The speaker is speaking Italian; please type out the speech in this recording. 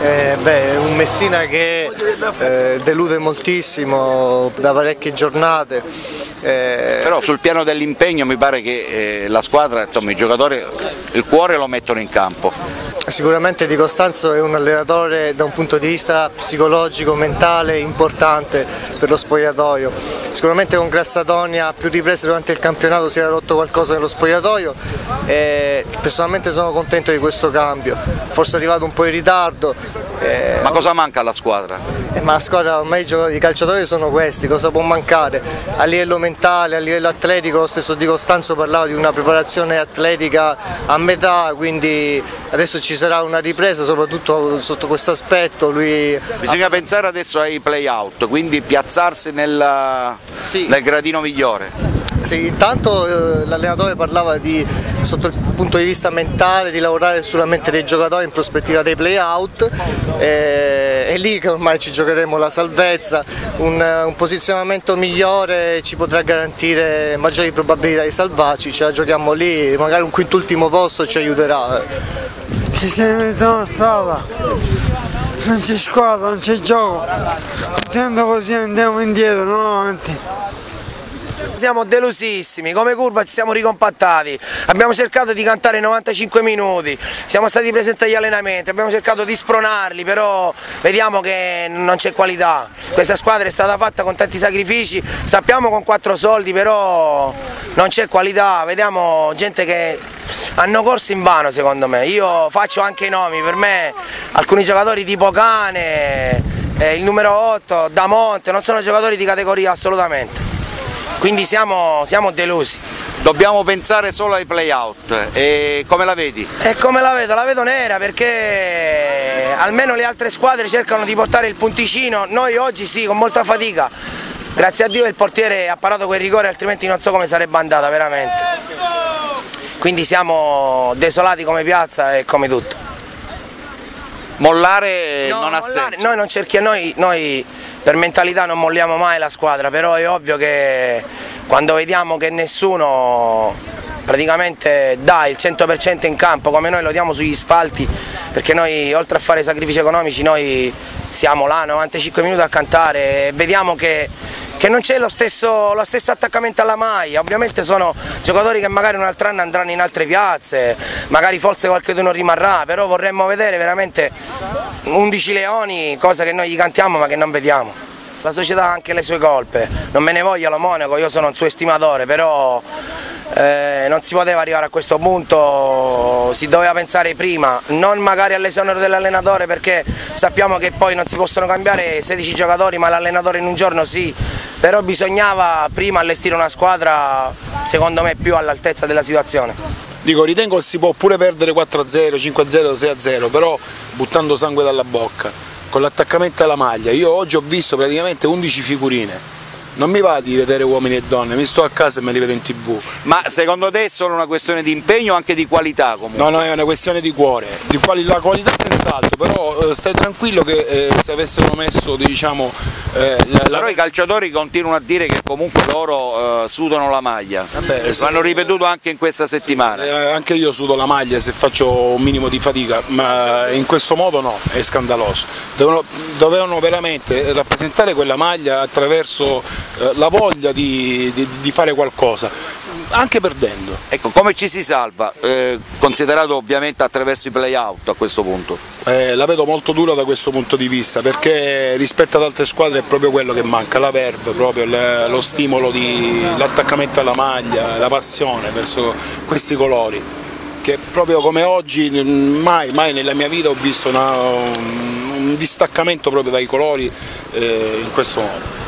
Un Messina che delude moltissimo da parecchie giornate. Però sul piano dell'impegno mi pare che la squadra, insomma, i giocatori il cuore lo mettono in campo. Sicuramente Di Costanzo è un allenatore da un punto di vista psicologico, mentale, importante per lo spogliatoio. Sicuramente con Grassadonia a più riprese durante il campionato si era rotto qualcosa nello spogliatoio e personalmente sono contento di questo cambio. Forse è arrivato un po' in ritardo. Ma cosa manca alla squadra? Ma la squadra, ormai i calciatori sono questi, cosa può mancare? A livello mentale, a livello atletico, lo stesso Di Costanzo parlava di una preparazione atletica a metà, quindi adesso ci sarà una ripresa soprattutto sotto questo aspetto. Bisogna pensare adesso ai play-out, quindi piazzarsi nel gradino migliore. Sì, intanto l'allenatore parlava sotto il punto di vista mentale di lavorare sulla mente dei giocatori in prospettiva dei play-out, è lì che ormai ci giocheremo la salvezza, un posizionamento migliore ci potrà garantire maggiori probabilità di salvarci, ce la giochiamo lì, magari un quintultimo posto ci aiuterà. Ci siamo in strada, non c'è squadra, non c'è gioco, continuando così andiamo indietro, non avanti. Siamo delusissimi, come curva ci siamo ricompattati, abbiamo cercato di cantare 95 minuti, siamo stati presenti agli allenamenti, abbiamo cercato di spronarli, però vediamo che non c'è qualità. Questa squadra è stata fatta con tanti sacrifici, sappiamo con 4 soldi, però non c'è qualità, vediamo gente che hanno corso in vano secondo me. Io faccio anche i nomi, per me alcuni giocatori tipo Cane, il numero 8, Damonte, non sono giocatori di categoria assolutamente. Quindi siamo delusi. Dobbiamo pensare solo ai play-out, e come la vedi? E come la vedo nera, perché almeno le altre squadre cercano di portare il punticino, noi oggi sì, con molta fatica. Grazie a Dio il portiere ha parato quel rigore, altrimenti non so come sarebbe andata veramente. Quindi siamo desolati come piazza e come tutto. Mollare no, non ha senso. Noi non cerchiamo, noi per mentalità non molliamo mai la squadra, però è ovvio che quando vediamo che nessuno praticamente dà il 100% in campo come noi lo diamo sugli spalti, perché noi oltre a fare sacrifici economici noi siamo là 95 minuti a cantare e vediamo che non c'è lo stesso attaccamento alla maglia. Ovviamente sono giocatori che magari un altro anno andranno in altre piazze, magari forse qualcuno rimarrà, però vorremmo vedere veramente 11 leoni, cosa che noi gli cantiamo ma che non vediamo. La società ha anche le sue colpe, non me ne voglia lo Monaco, io sono un suo estimatore, però non si poteva arrivare a questo punto, si doveva pensare prima, non magari all'esonero dell'allenatore, perché sappiamo che poi non si possono cambiare 16 giocatori, ma l'allenatore in un giorno sì, però bisognava prima allestire una squadra secondo me più all'altezza della situazione. Ritengo che si può pure perdere 4-0, 5-0, 6-0, però buttando sangue dalla bocca, con l'attaccamento alla maglia. Io oggi ho visto praticamente 11 figurine. Non mi va di vedere uomini e donne, mi sto a casa e me li vedo in TV. Ma secondo te è solo una questione di impegno o anche di qualità comunque? No, è una questione di cuore, la qualità senz'altro, però stai tranquillo che se avessero messo, diciamo... Però i calciatori continuano a dire che comunque loro sudano la maglia, l'hanno ripetuto anche in questa settimana. Sì, anche io sudo la maglia se faccio un minimo di fatica, ma in questo modo no, è scandaloso. Dovevano veramente rappresentare quella maglia attraverso la voglia di fare qualcosa, anche perdendo. Ecco, come ci si salva, considerato ovviamente attraverso i play-out a questo punto? La vedo molto dura da questo punto di vista, perché rispetto ad altre squadre è proprio quello che manca, la verve, proprio lo stimolo, l'attaccamento alla maglia, la passione verso questi colori, che proprio come oggi mai nella mia vita ho visto un distaccamento proprio dai colori in questo modo.